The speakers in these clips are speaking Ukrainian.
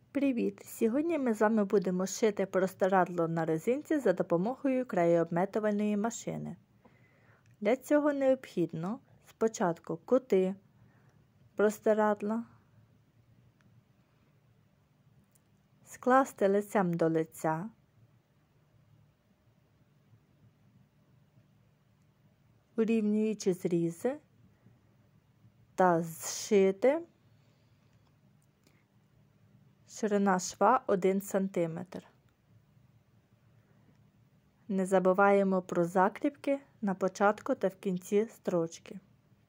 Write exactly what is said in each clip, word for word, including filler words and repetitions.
Привіт! Сьогодні ми з вами будемо шити простирадло на резинці за допомогою краєобметувальної машини. Для цього необхідно спочатку кути простирадла, скласти лицем до лиця, урівнюючи зрізи та зшити ширина шва один сантиметр. Не забуваємо про закріпки на початку та в кінці строчки.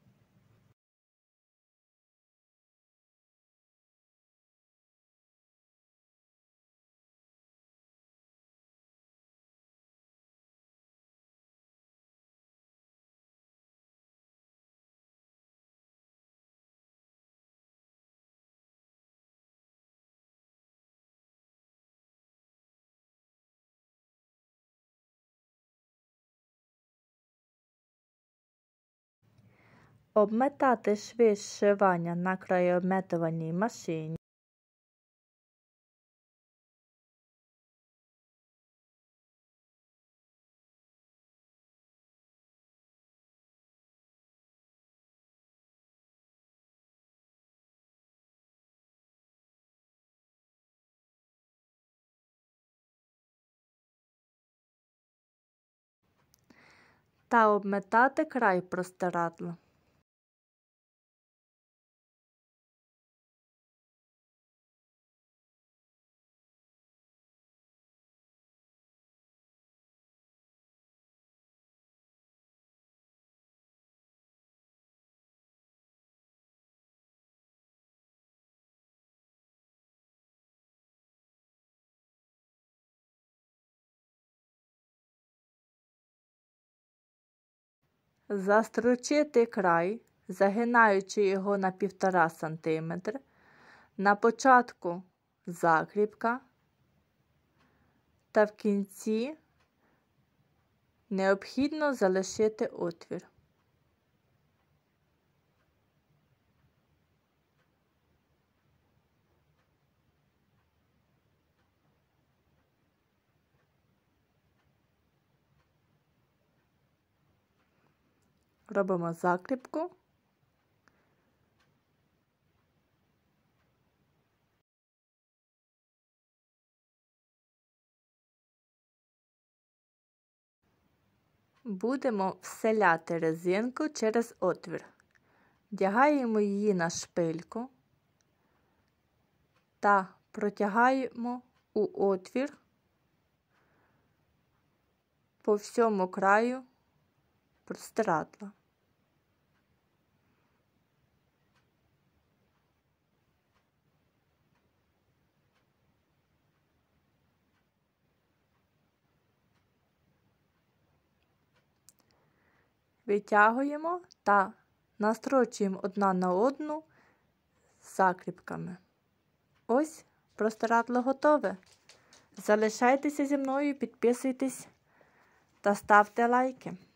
Обметати шви зшивання на краєобметувальній машині. Та обметати край простирадла. Застрочити край, загинаючи його на півтора сантиметра. На початку закріпка та в кінці необхідно залишити отвір. Робимо закріпку. Будемо вселяти резинку через отвір. Вдягаємо її на шпильку та протягаємо у отвір по всьому краю простирадла. Витягуємо та настрочуємо одна на одну закріпками. Ось простирадло готове. Залишайтеся зі мною, підписуйтесь та ставте лайки.